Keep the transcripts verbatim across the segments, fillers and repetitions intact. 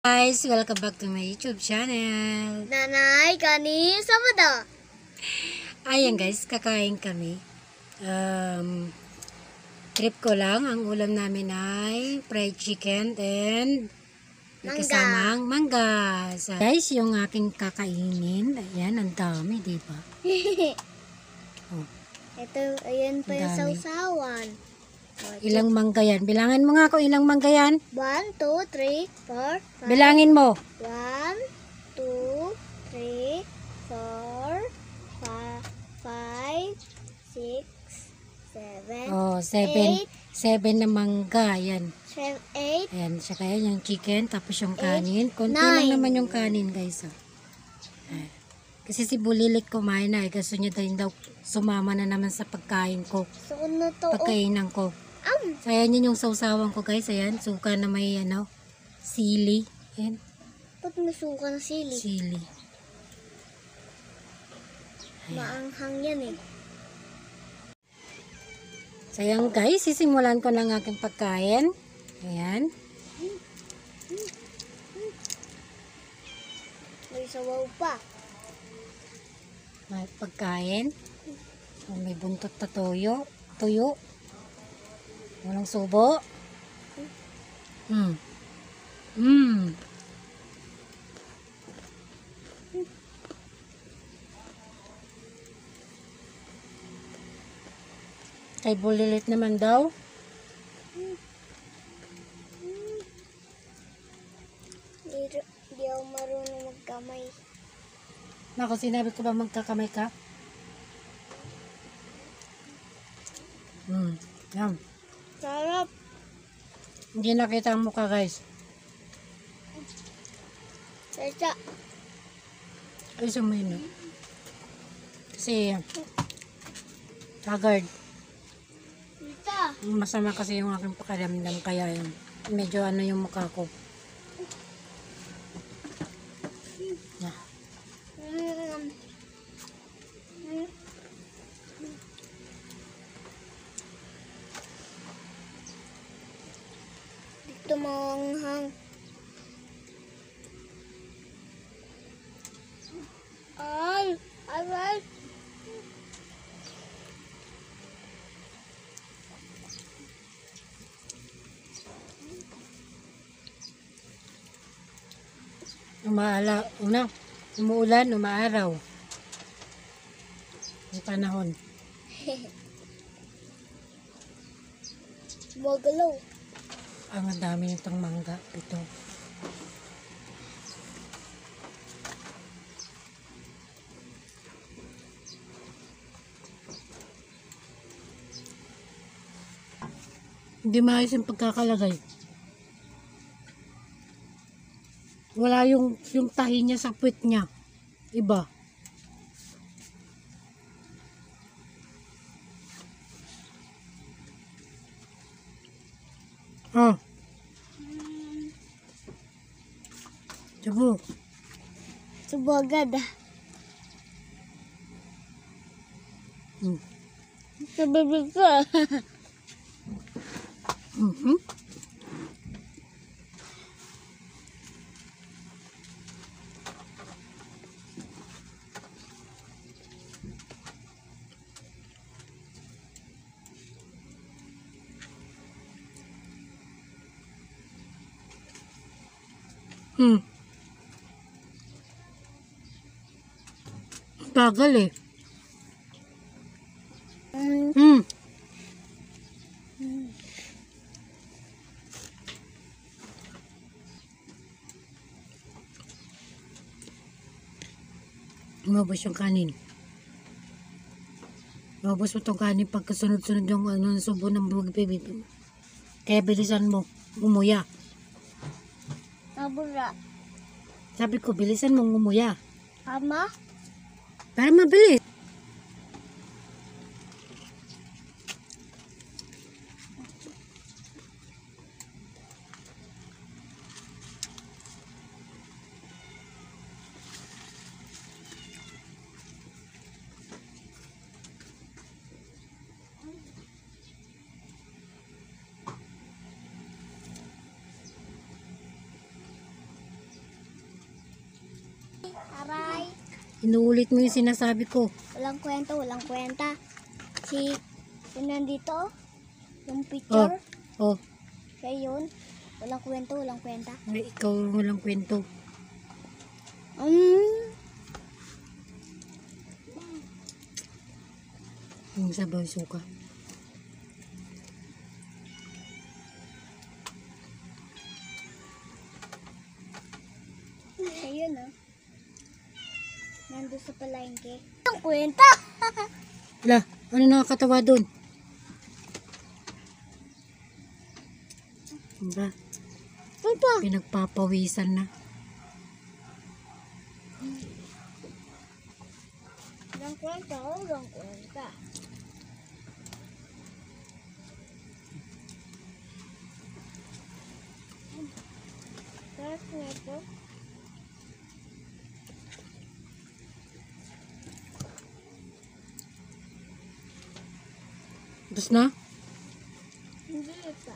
Guys, welcome back to my YouTube channel. Nanay, kani, sabada. Ayan guys, kakain kami. Um, trip ko lang. Ang ulam namin ay fried chicken and may Mangga. kasamang mangga. So, guys, yung aking kakainin, ayan, ang dami, di ba? Oh, Ito, ayan pa yung Ang dami. sausawan. ilang mangga yan? Bilangin mo nga kung ilang mangga yan. One, two, three, four, five. Bilangin mo. One, two, three, four, five, five, six, seven, Oh, seven. eight, Seven na mangga, yan. seven, eight, Ayan, saka yan yung chicken, tapos yung Eight, kanin. Konti nine. lang naman yung kanin, guys. Oh. Ah. Kasi si Bulilit kumain na eh. Gusto niya din daw sumama na naman sa pagkain ko. so ano to? Oh, Pagkainan ko. am, So, ayan yun yung sausawan ko, guys. Ayan, suka na may, ano, sili. Ayan, ba't may suka ng sili? sili. Maanghang yan eh. So, ayan, guys. Sisimulan ko ng aking pagkain. Ayan. May sabaw pa. May pagkain. So, may buntot na tuyo. Tuyo. Walang subo. Hmm. Hmm. Kay Bulilit naman daw. Hindi di ako marunong magkamay. Nako, sinabi ko ba magkakamay ka? Hmm. Yan. Sarap. Hindi nakita ang mukha, guys. Teka. Ay, sumino. Kasi, haggard. Tita. Masama kasi yung aking pakiramdam. Kaya yun. Medyo ano yung mukha ko. Yeah. Mm. Mm. Dito manghang. Ay, ay, ay. Umaala, una, umuulan, umaaraw. Yung panahon. Magalaw. Ang dami nitong mangga. Ito. Hindi maayos yung pagkakalagay. Wala yung, yung tahi niya sa puwit niya. Iba. Ah. Diba? Subagad ah. Hmm. Sa bibig ko ah. Mhm. Hmm. Bagal eh. Mm. Hmm. Umabos yung kanin. Umabos mo itong kanin pagkasunod-sunod yung ano, subo ng bibig mo. Kaya bilisan mo. Umuya. Nabura. Sabi ko, bilisan mong umuya. Ama? Para mabilis. Inuulit mo yung sinasabi ko. Walang kwento, walang kwenta. Si, yun nandito, yung picture, Oh. siya yun. Walang kwento, walang kwenta. Ay, ikaw walang kwento. Um, Yung sabaw suka. siya yun ah. Nandun sa palengke. Walang kwenta! Ala, ano nakakatawa doon? Diba? Ito. Pinagpapawisan na. Walang kwenta, walang kwenta. Tapos nito. Tapos na? Hindi pa.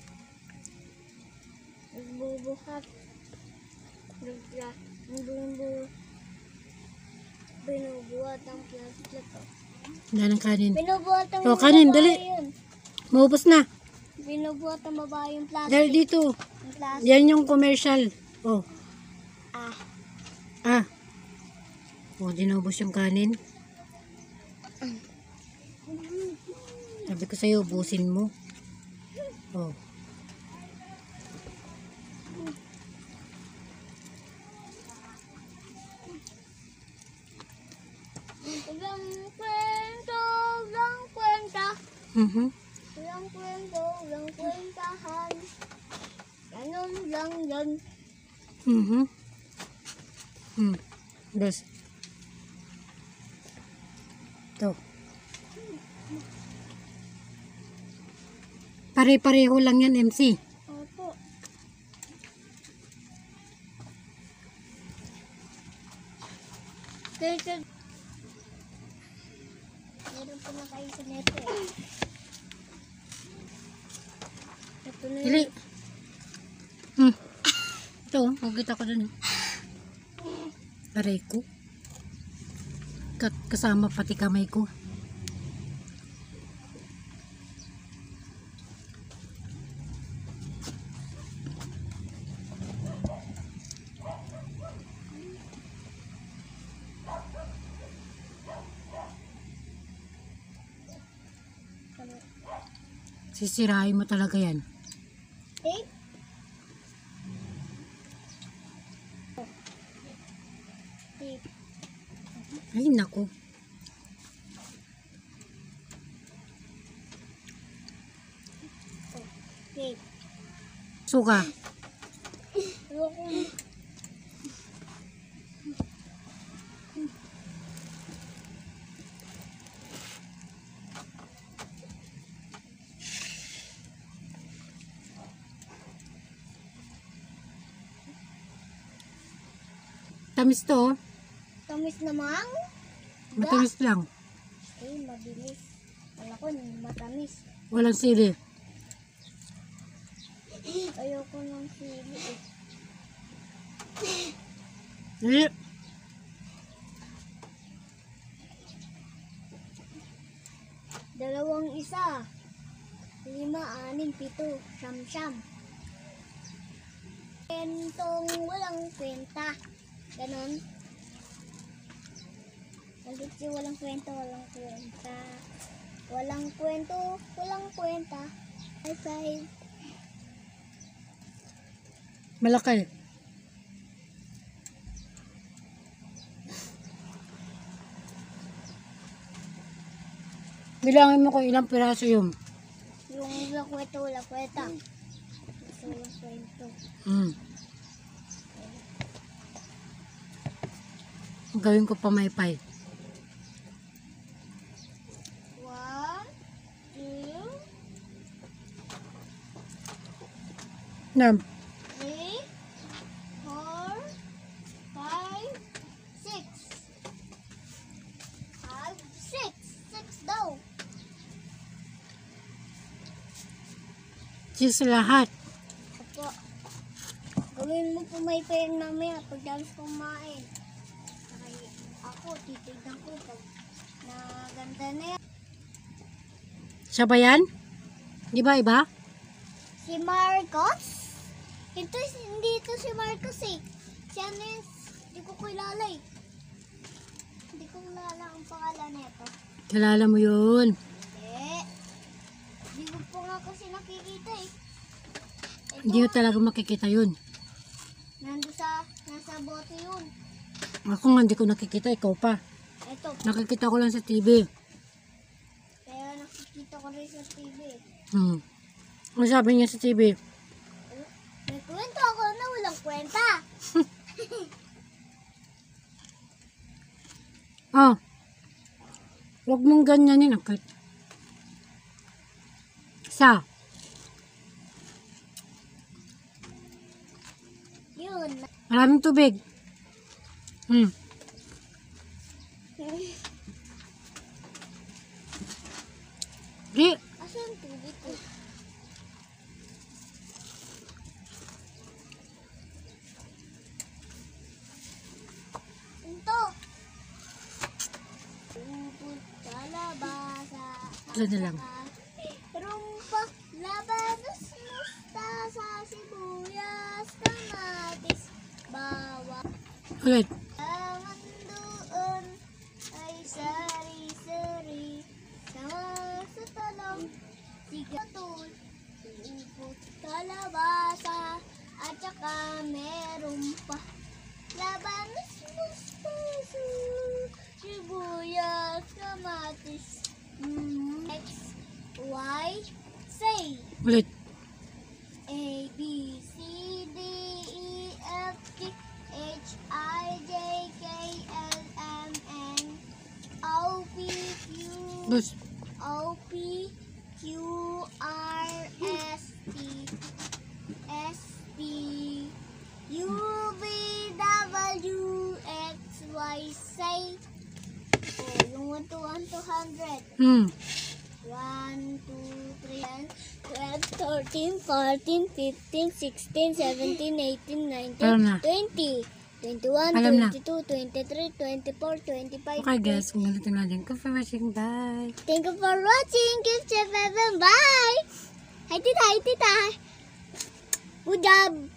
Nagbubuhat. Nagla. Nagbubuhat. Binubuhat ang plastic. Wala ng kanin. Binubuhat ang Oh, kanin, babae dali. yun. Maubos na. Binubuhat ang babae yung plastic. Dahil dito. Yung plastic. Yan yung commercial. Oh. Ah. Ah. Oh, di naubos yung kanin. Sabi ko sa'yo, ubusin mo. Oh. Walang kwento, walang kwenta. Mhm. Walang kwento, walang kwentahan. Ganun lang yan. Mhm. Hmm. Dos. Ito. Pare-pareho lang yan, M C. Opo. Dito. Meron po na kayo sa neto eh. Ito na Dili. yun. Hmm. Ito, makikita ko dun. Aray ko. Kat kasama pati kamay ko. Sisirain mo talaga yan. Eh? Eh. Ay, naku. Eh. Suka. Ayoko. Tamis to. Oh. Tamis namang. Matamis lang. Eh, mabilis. Wala ko, matamis. Walang sili. Ayoko ng sili eh. Eh. Dalawang isa. Lima, anim, pito, siyam, siyam. Kwentong walang kwenta. Ganon. Ulit si walang kwenta, walang kwenta. Walang kwento, walang kwenta. High five. Malaki. Bilangin mo kung ilang piraso yun. Yung walang kwento, walang kwenta. Gusto walang kwento. Hmm. Gawin ko pa may pie. One, two, Nam. three, four, five, six. Five, six. Six daw. Cheese lahat. Opo. Gawin mo po may payang namin pag dalos kumain. Okay. Ako, titignan ko pag naganda na yan. Siya ba yan? Di ba iba? Si Marcos? Ito, hindi ito si Marcos eh. Si ano yun? Hindi ko kilala eh. Hindi ko kilala ang pangalan nito. Kilala mo yun. Hindi. Hindi ko po nga kasi nakikita eh. Ito, Hindi ko talaga makikita yun. nando sa, nasa bote yun. Ako nga hindi ko nakikita, ikaw pa. Ito, Nakikita ko lang sa T V. kaya nakikita ko rin sa T V. Hmm. Ano sabi niya sa T V? May kwento ako na walang kwenta. Oh. Huwag mong ganyanin. Akit. Sa. Yun. Maraming tubig. Hmm. Di. Asan yung tubig ko? Ito. Upot sa labasa. Ito na lang. Rumpa, labanos, mustasa, sibuyas, kamatis, bawang. Ulit. Ang doon ay sari-sari, sama sa talong, sigatul, upot, kalabasa, at saka meron pa. Labanos, mustasa, sibuyas, kamatis, mm, X, Y, say. Ulit. A, B, C, D, E, F, G, H, I, J, K, L, M, N, O, P, Q, Bus. O, P, Q, R, S, T, S, T, U, V, W, X, Y, say. Oh, yung one to one to hundred. Hmm. one, two, three, twelve, thirteen, fourteen, fifteen, sixteen, seventeen, eighteen, Alam nineteen, na. twenty, twenty-one, Alam na. twenty-two, twenty-three, twenty-four, twenty-five. Okay guys, kung ganito na din. Thank you for watching. Bye. Thank you for watching. Give Chef Evan. Bye. Hi, tita. Hi, tita. Good job.